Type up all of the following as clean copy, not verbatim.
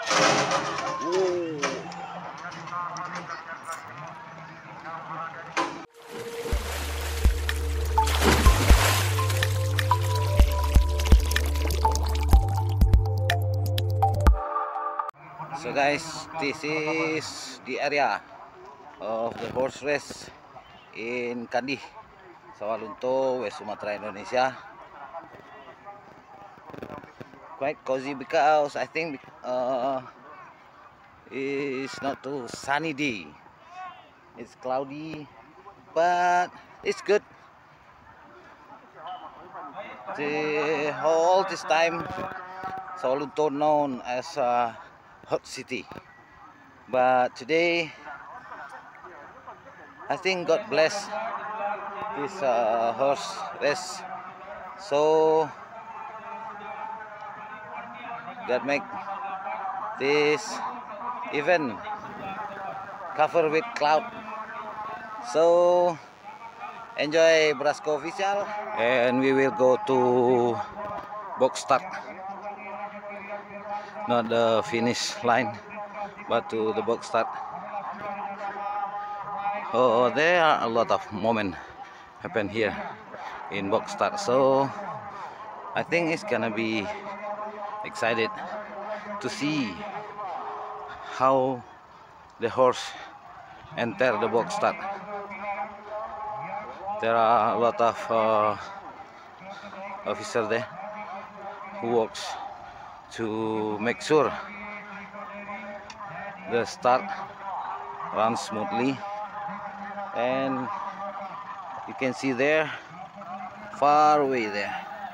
So guys, this is the area of the horse race in Kandy, Sawalunto, West Sumatra, Indonesia. Quite cozy because I think it's not too sunny day. It's cloudy, but it's good. The whole this time, Sawalunto known as a hot city. But today, I think God bless this horse race. So God make this event covered with cloud. So enjoy Brasco official, and we will go to box start, not the finish line, but to the box start. Oh, there are a lot of moments happen here in box start, so I think it's gonna be excited to see how the horse enter the box start. There are a lot of officers there who works to make sure the start runs smoothly, and you can see there, far away there,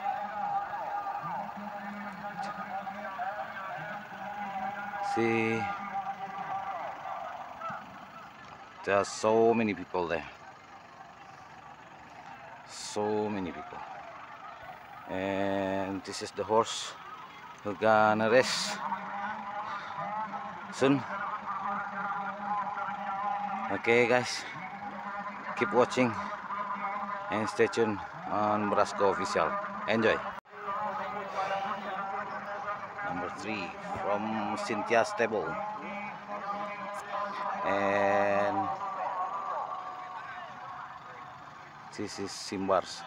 see, there are so many people there, so many people, and this is the horse who gonna race soon. Okay guys, keep watching and stay tuned on Brasco official. Enjoy. Number 3 from Cynthia Stable, and this is Simbars.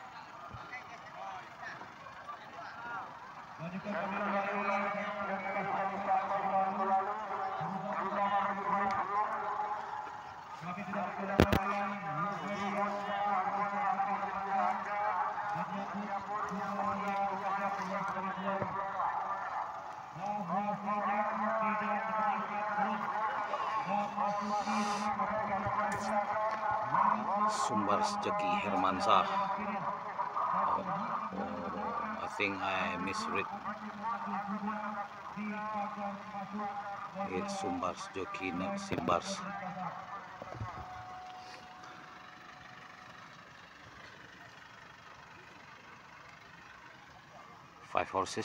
Sumbars jockey Hermansyah. I think I misread. It's Sumbars jockey, not Simbars. Five horses.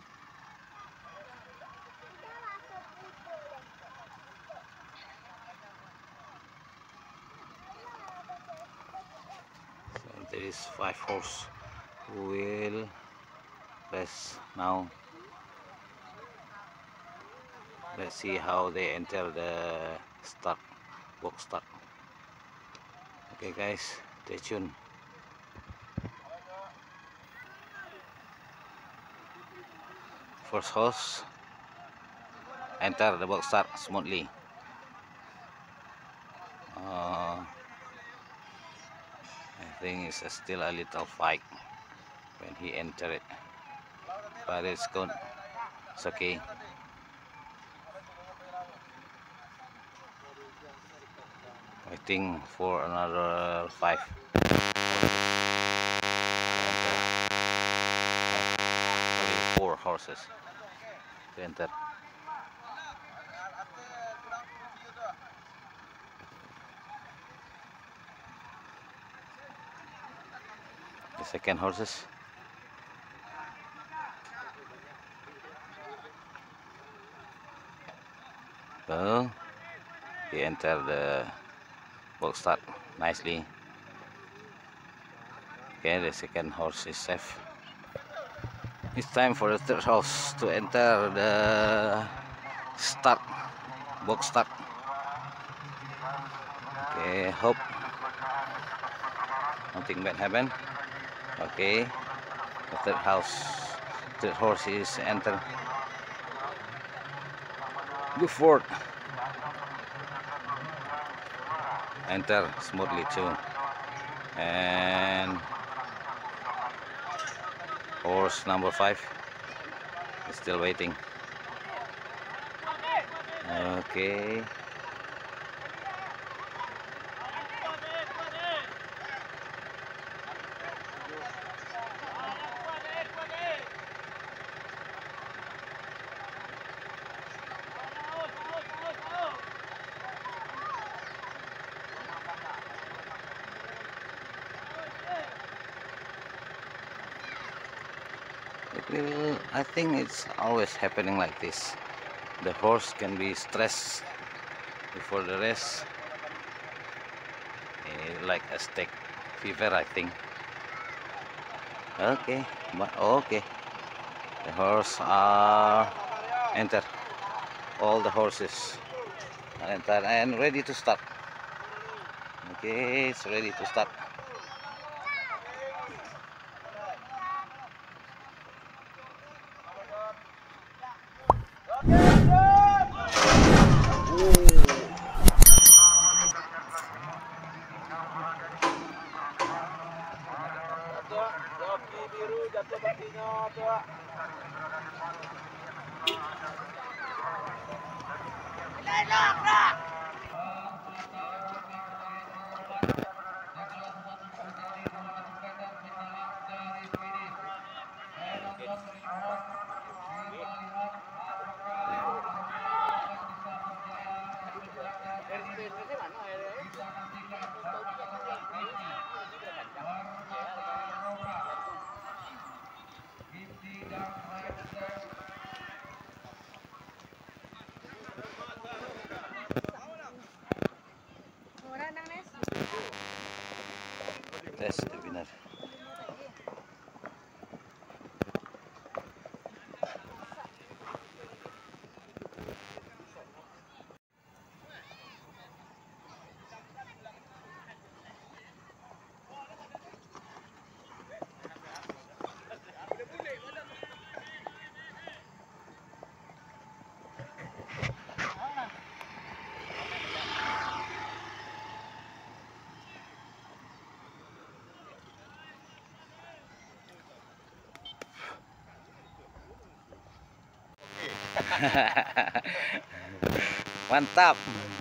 So there is 5 horse who will race now. Let's see how they enter the start, box start. Okay guys, stay tuned. First horse enter the box start smoothly. I think it's still a little fight when he entered it, but it's good. It's okay. Waiting for another 5. Sorry, 4 horses to enter. The second horses. Well, he entered the box start nicely. Okay, the second horse is safe. It's time for the third horse to enter the start, box start. Okay, hope nothing bad happen. Okay, the third horse is enter. Go forward. Enter smoothly too. And horse number 5 is still waiting. Okay. I think it's always happening like this. The horse can be stressed before the race, like a stake fever, I think. Okay, but okay. The horse are enter. All the horses are entered and ready to start. Okay, it's ready to start. That's the winner. Mantap.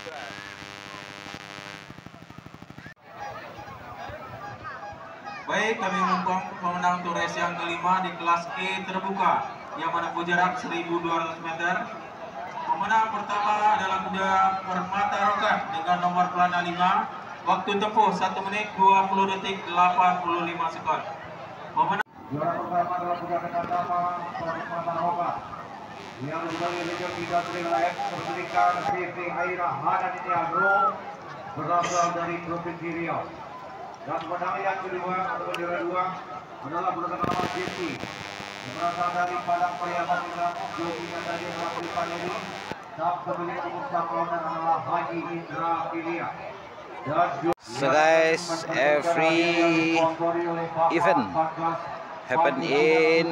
Baik, kami mengumumkan pemenang untuk race yang kelima di kelas E terbuka yang menempuh jarak 1.200 meter. Pemenang pertama adalah kuda Permata Rokan dengan nomor pelana 5. Waktu tempuh 1 menit 20 detik 85 sekon. Pemenang juara pertama adalah kuda dengan nama Permata Rokan yang dari Liga 3 Trilek Pendidikan CV Aira Hanan Agro berasal dari Provinsi Riau. Dan pemenang yang kedua atau juara 2 adalah kuda nama Jeti yang berasal dari Padang Pariaman dengan joki yang tadi Rafi Paneri. Dan pemilik umum campuran adalah Haji Indra Pilia. So guys, every event happen in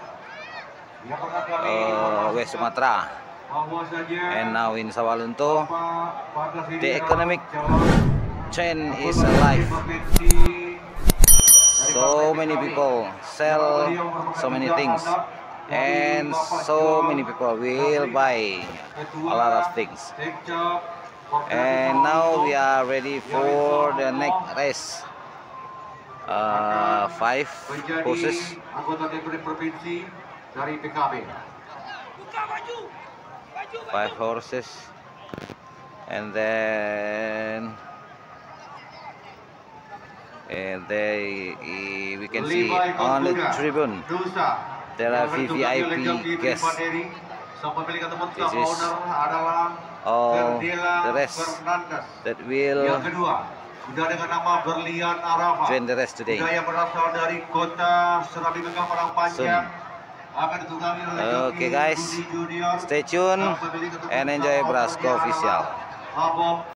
West Sumatra, and now in Sawalunto the economic chain is alive. So many people sell so many things, and so many people will buy a lot of things. And now we are ready for the next race. 5 horses. Anggota DPR provinsi dari PKB. 5 horses, and then we can see on the tribune there are VVIP guests. This is all the rest that will Kuda dengan nama Berlian Arafah. join the rest today. Kuda yang berasal dari kota Serabi Megang Padang Panjang akan ditunggangi oleh Oke guys, stay tune and enjoy Brasco Official. Bob